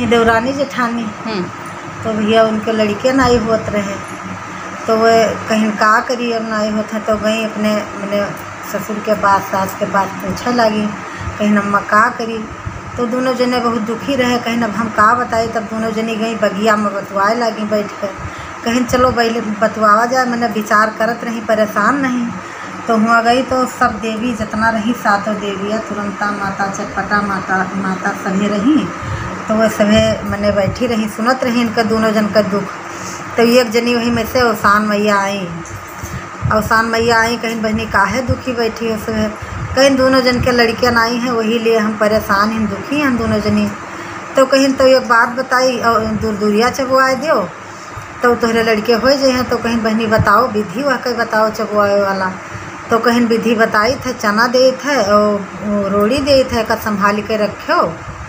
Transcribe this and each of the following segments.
देवरानी जेठानी। तो भैया उनके लड़के नाई होत रहे, तो वह कहीं का करी अब नाई होता है, तो गई अपने मैंने ससुर के पास सास के पास पूछा लगी कहीं अम्मा का करी। तो दोनों जने बहुत दुखी रहे, कहीं अब हम का बताए। तब दोनों जनी गई बगिया में बतवाए लगी बैठ कर, कहीं चलो पहले बतवावा जाए। मैंने विचार करत रही, परेशान नहीं। तो हुआ गई तो सब देवी जितना रही सातों देवियाँ तुरंता माता चटपटा माता सभी रही। तो वह सभी मैंने बैठी रही सुनत रही इनका दोनों जन का दुख। तो एक जनी वही में से अवसान मैया आई। अवसान मैया आई, कहीं बहनी काहे दुखी बैठी हो सभी, कहीं दोनों जन के लड़कियाँ आई हैं वही लिए हम परेशान हैं दुखी हैं दोनों जनी। तो कहीं तो एक बात बताई और दूरिया चबुआए दो तो तोहरे लड़के हो जाए हैं। तो कहीं बहनी बताओ विधि वह कहीं बताओ चबुआए वाला। तो कहीं विधि बताई थे, चना दे थे और रोड़ी दे थे का संभाल के रखो,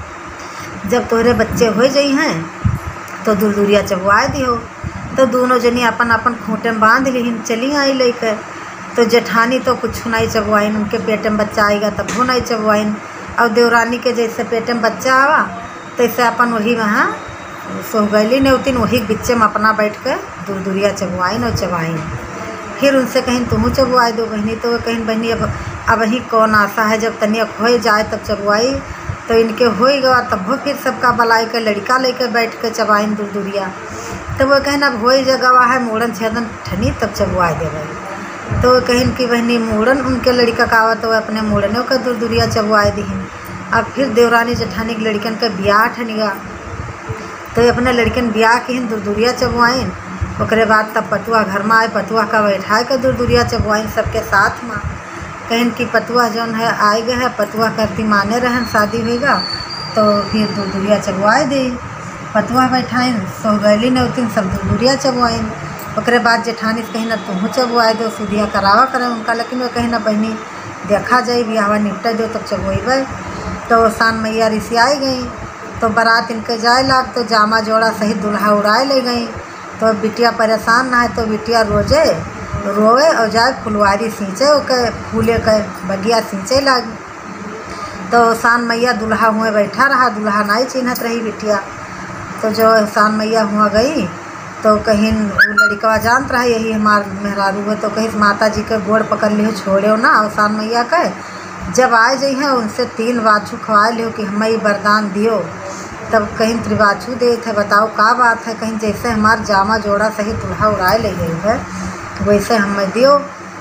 जब तोहरे बच्चे हो जाई हैं तो दूरिया चबुआए दियो। तो दोनों जनी अपन अपन खूंटे में बांध ली चली आई लेकर। तो जेठानी तो कुछ नहीं चबुआइन, उनके पेट में बच्चा आएगा तब वो नहीं चबुआइन। और देवरानी के जैसे पेट में बच्चा आवा तैसे अपन वही वहाँ सोहगैली ने उतिन वही बिच्चे में अपना बैठ कर दूरिया चबुआइन और चबाइन। फिर उनसे कहीं तुम चबुआई दो बहनी। तो कहीं बहनी अब ही कौन आशा है, जब तनिक हो जाए तब चबुआई। तो इनके हो गवा तब वो फिर सबका बलाई के लड़का लेकर बैठ कर चबाइन दूरिया। तो वो कहीं अब हो जगवा है मूड़न छेदन ठनी तब चबुआई देवे। तो कहीं की बहनी मूड़न उनके लड़का का आवा तो अपने मूड़नों का दूरिया चबुआए दीन। अब फिर देवरानी जेठानी के लड़कन का ब्याह ठनिगा तो अपने लड़कन ब्याह की दूरिया चबुआइन। ओकरे बाद तब पतुआ घर में आए, पतुआ का बैठाए का दूरिया चबुआइन सबके साथ में। कहीं की पतुआ जौन है आए गए है, पतुआ करती माने रहन शादी होगा तो फिर दूरिया चबुआए दी। पतुआ बैठाइन सोहगैली ने उतिन सब दूरिया चबुआइन। ओकरे बाद जेठानी से कहीं ना तुम चबुआए दो सुधिया करावा करें उनका, लेकिन वो कहीं ना बहनी देखा जाए ब्याहवा निपटा दो तब चबुएबे। तो सान मैया रिसियाई गई। तो बारात इनके जाए लाग तो जामा जोड़ा सहित दुल्हा उड़ाए ले गई। तो बिटिया परेशान ना है तो बिटिया रोजे रोए और जाए फुलवारी सींचे ओके फूले के बगिया सींचे लागी। तो सान मैया दुल्हा हुए बैठा रहा, दुल्हा नहीं चिन्हत रही बिटिया। तो जो सान मैया हुआ गई तो कहीं लड़का जानत रहा यही हमार मेहरारू है। तो कहीं माता जी के गोड़ पकड़ लियो छोड़ो ना। और सान मैया के जब आए जाइ हैं उनसे 3 बाछू खवाए लियो कि हमें वरदान दियो। तब कहीं त्रिबाछू दे थे, बताओ का बात है। कहीं जैसे हमार जामा जोड़ा सही दुल्हा उड़ाए ले गई है वैसे हमें दियो।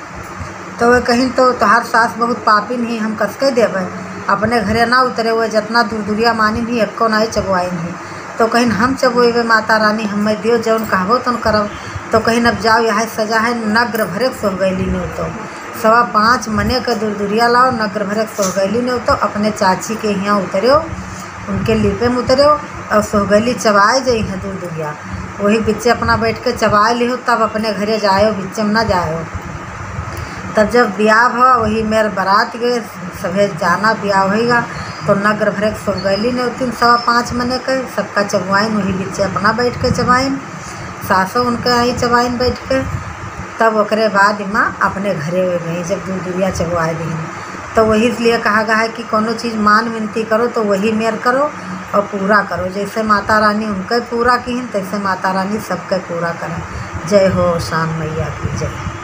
तो वह कहीं तो तोहार सास बहुत पापिन ही, हम कसके देवे अपने घरे ना उतरे हुए जितना दूरिया मानी भी एको नहीं चबुआई नहीं। तो कहीं हम चबुएबे माता रानी हमें दियो जौन कहबो तुम करब। तो कहीं अब जाओ यहाँ सजा है नग्र भरे सोहगैली ने तो 5.25 मने का दूरिया लाओ नग्र भरे सोहगैली ने तो अपने चाची के यहाँ उतरो उनके लिपे में उतरो और सोहगैली चबाए जाइ है दूरिया वही बिच्चे अपना बैठ के चबाए लिहो। तब अपने घरे जायो बिच्चे में ना जायो। तब जब ब्याह हुआ वही मेरे बारात गए सभे जाना ब्याह होगा। तो नग्र भरे सोहगैली ने उतिन 5.25 मने के सबका चबुआइन वही बिच्चे अपना बैठ के चबाइन, सासों उनके आई चबाइन बैठ के। तब ओकरे बाद माँ अपने घरे हो गई जब दूरिया चबुआए दी। तो वही इसलिए कहा गया है कि कोनो चीज़ मान विनती करो तो वही मेर करो और पूरा करो। जैसे माता रानी उनके पूरा की तैसे माता रानी सबके पूरा करें। जय हो शान मैया की जय।